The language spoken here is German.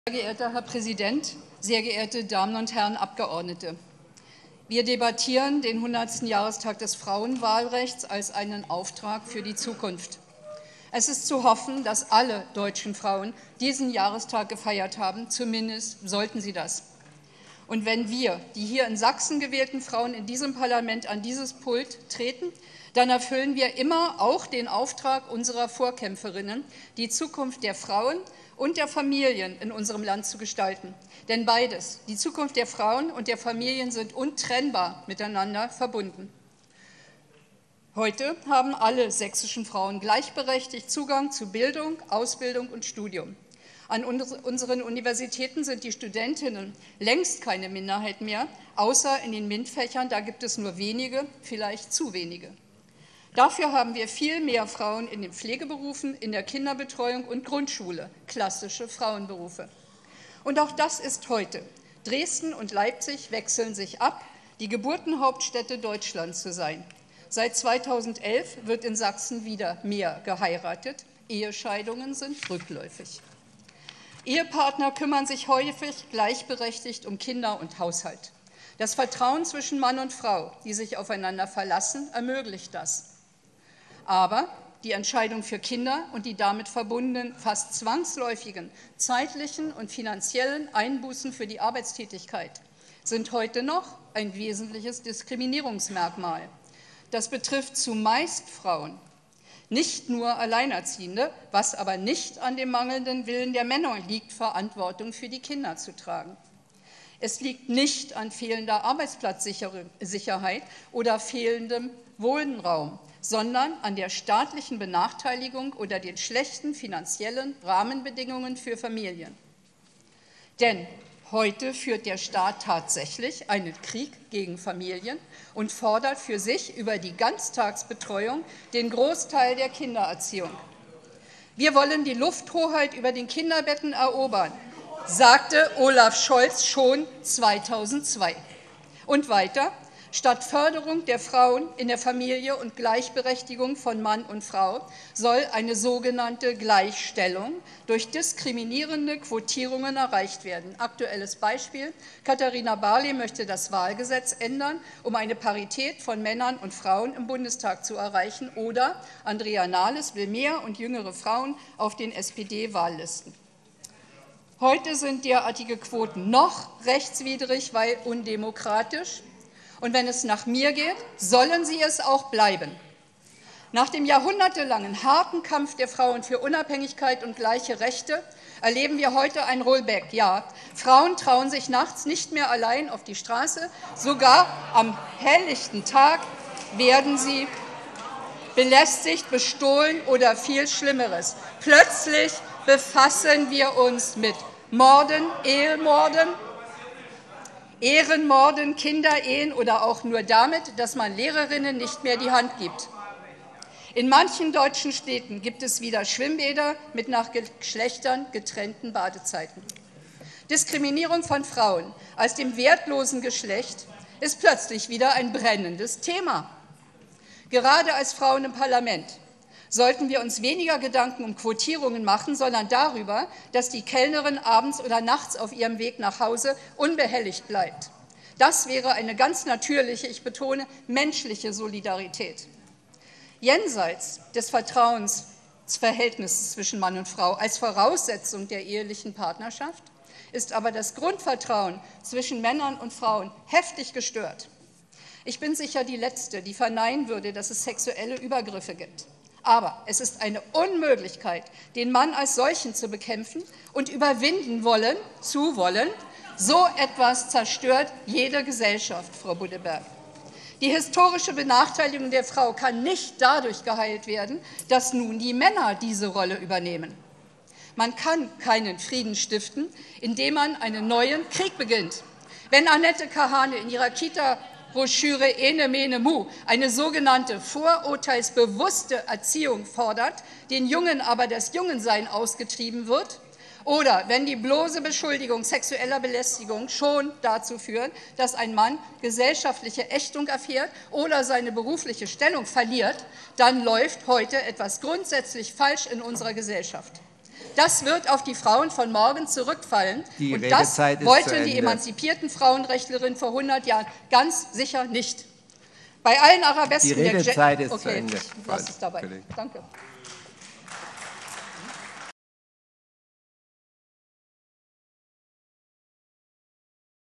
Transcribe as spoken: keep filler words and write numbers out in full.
Sehr geehrter Herr Präsident, sehr geehrte Damen und Herren Abgeordnete! Wir debattieren den hundertsten Jahrestag des Frauenwahlrechts als einen Auftrag für die Zukunft. Es ist zu hoffen, dass alle deutschen Frauen diesen Jahrestag gefeiert haben, zumindest sollten sie das. Und wenn wir, die hier in Sachsen gewählten Frauen in diesem Parlament an dieses Pult treten, dann erfüllen wir immer auch den Auftrag unserer Vorkämpferinnen, die Zukunft der Frauen und der Familien in unserem Land zu gestalten. Denn beides, die Zukunft der Frauen und der Familien, sind untrennbar miteinander verbunden. Heute haben alle sächsischen Frauen gleichberechtigt Zugang zu Bildung, Ausbildung und Studium. An unseren Universitäten sind die Studentinnen längst keine Minderheit mehr, außer in den MINT-Fächern, da gibt es nur wenige, vielleicht zu wenige. Dafür haben wir viel mehr Frauen in den Pflegeberufen, in der Kinderbetreuung und Grundschule, klassische Frauenberufe. Und auch das ist heute. Dresden und Leipzig wechseln sich ab, die Geburtenhauptstädte Deutschlands zu sein. Seit zweitausendelf wird in Sachsen wieder mehr geheiratet. Ehescheidungen sind rückläufig. Ehepartner kümmern sich häufig gleichberechtigt um Kinder und Haushalt. Das Vertrauen zwischen Mann und Frau, die sich aufeinander verlassen, ermöglicht das. Aber die Entscheidung für Kinder und die damit verbundenen fast zwangsläufigen zeitlichen und finanziellen Einbußen für die Arbeitstätigkeit sind heute noch ein wesentliches Diskriminierungsmerkmal. Das betrifft zumeist Frauen, nicht nur Alleinerziehende, was aber nicht an dem mangelnden Willen der Männer liegt, Verantwortung für die Kinder zu tragen. Es liegt nicht an fehlender Arbeitsplatzsicherheit oder fehlendem Wohnraum, sondern an der staatlichen Benachteiligung oder den schlechten finanziellen Rahmenbedingungen für Familien. Denn heute führt der Staat tatsächlich einen Krieg gegen Familien und fordert für sich über die Ganztagsbetreuung den Großteil der Kindererziehung. Wir wollen die Lufthoheit über den Kinderbetten erobern, sagte Olaf Scholz schon zweitausendzwei. Und weiter: Statt Förderung der Frauen in der Familie und Gleichberechtigung von Mann und Frau soll eine sogenannte Gleichstellung durch diskriminierende Quotierungen erreicht werden. Aktuelles Beispiel: Katharina Barley möchte das Wahlgesetz ändern, um eine Parität von Männern und Frauen im Bundestag zu erreichen. Oder Andrea Nahles will mehr und jüngere Frauen auf den S P D-Wahllisten. Heute sind derartige Quoten noch rechtswidrig, weil undemokratisch. Und wenn es nach mir geht, sollen sie es auch bleiben. Nach dem jahrhundertelangen harten Kampf der Frauen für Unabhängigkeit und gleiche Rechte erleben wir heute ein Rollback. Ja, Frauen trauen sich nachts nicht mehr allein auf die Straße, sogar am helllichten Tag werden sie belästigt, bestohlen oder viel Schlimmeres. Plötzlich befassen wir uns mit Morden, Ehemorden, Ehrenmorden, Kinderehen oder auch nur damit, dass man Lehrerinnen nicht mehr die Hand gibt. In manchen deutschen Städten gibt es wieder Schwimmbäder mit nach Geschlechtern getrennten Badezeiten. Diskriminierung von Frauen als dem wertlosen Geschlecht ist plötzlich wieder ein brennendes Thema. Gerade als Frauen im Parlament sollten wir uns weniger Gedanken um Quotierungen machen, sondern darüber, dass die Kellnerin abends oder nachts auf ihrem Weg nach Hause unbehelligt bleibt. Das wäre eine ganz natürliche, ich betone, menschliche Solidarität. Jenseits des Vertrauensverhältnisses zwischen Mann und Frau als Voraussetzung der ehelichen Partnerschaft ist aber das Grundvertrauen zwischen Männern und Frauen heftig gestört. Ich bin sicher die Letzte, die verneinen würde, dass es sexuelle Übergriffe gibt. Aber es ist eine Unmöglichkeit, den Mann als solchen zu bekämpfen und überwinden wollen, zu wollen. So etwas zerstört jede Gesellschaft, Frau Buddeberg. Die historische Benachteiligung der Frau kann nicht dadurch geheilt werden, dass nun die Männer diese Rolle übernehmen. Man kann keinen Frieden stiften, indem man einen neuen Krieg beginnt. Wenn Annette Kahane in ihrer Kita Broschüre Ene Mene Mu eine sogenannte vorurteilsbewusste Erziehung fordert, den Jungen aber das Jungensein ausgetrieben wird, oder wenn die bloße Beschuldigung sexueller Belästigung schon dazu führt, dass ein Mann gesellschaftliche Ächtung erfährt oder seine berufliche Stellung verliert, dann läuft heute etwas grundsätzlich falsch in unserer Gesellschaft. Das wird auf die Frauen von morgen zurückfallen. Die und das Redezeit ist wollten zu die Ende. emanzipierten Frauenrechtlerinnen vor hundert Jahren ganz sicher nicht. Bei allen Arabesken Die Redezeit der ist okay, zu Ende. ich lasse es dabei. Danke.